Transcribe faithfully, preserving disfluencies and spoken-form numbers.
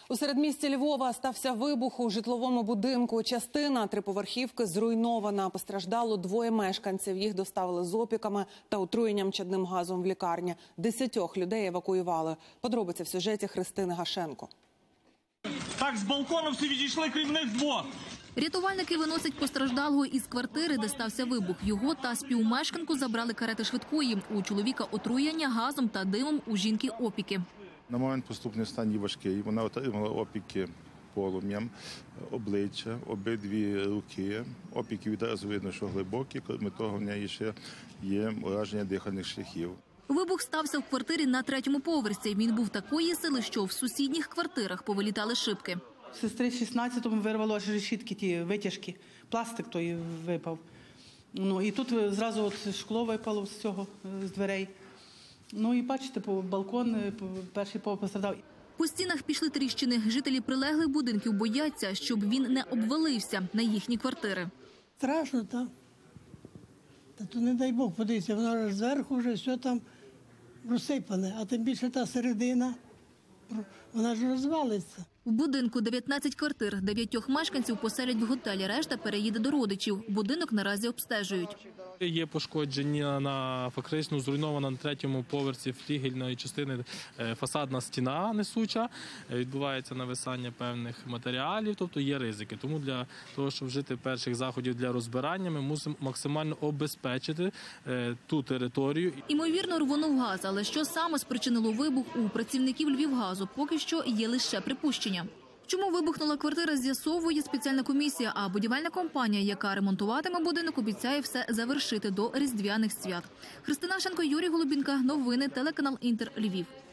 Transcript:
У середмісті Львова стався вибух у житловому будинку. Частина триповерхівки зруйнована. Постраждало двоє мешканців. Їх доставили з опіками та отруєнням чадним газом в лікарні. Десятьох людей евакуювали. Подробиці в сюжеті Христини Гашенко. Так, з балкону всі відійшли, крім них двох. Рятувальники виносять постраждалого із квартири, де стався вибух. Його та співмешканку забрали карети швидкої. У чоловіка отруєння газом та димом, у жінки опіки. На момент поступний стан її важкий. Вона отримала опіки полум'ям, обличчя, обидві руки. Опіки відразу видно, що глибокі, крім того, в неї ще є ураження дихальних шляхів. Вибух стався в квартирі на третьому поверсі. Він був такої сили, що в сусідніх квартирах повилітали шибки. Сестри шістнадцятому вирвало аж решітки, ті витяжки, пластик той випав. Ну і тут зразу от шкло випало з цього, з дверей. Ну і бачите, по балкон, перший поверх постраждав. По стінах пішли тріщини. Жителі прилеглих будинків бояться, щоб він не обвалився на їхні квартири. Страшно, так. Та то не дай Бог, подивіться, воно ж зверху вже все там розсипане, а тим більше та середина, вона ж розвалиться. В будинку дев'ятнадцять квартир, дев'ятьох мешканців поселять в готелі, решта переїде до родичів. Будинок наразі обстежують. Є пошкодження на фактично зруйнована на третьому поверсі флігельної частини фасадна стіна несуча. Відбувається нависання певних матеріалів, тобто є ризики. Тому для того, щоб вжити перших заходів для розбирання, ми мусимо максимально обезпечити ту територію. Імовірно, рвонув газ, але що саме спричинило вибух у працівників Львівгазу, поки що є лише припущення. Чому вибухнула квартира, з'ясовує спеціальна комісія, а будівельна компанія, яка ремонтуватиме будинок, обіцяє все завершити до різдвяних свят. Христина Гашенко, Юрій Голубінка. Новини, телеканал Інтер, Львів.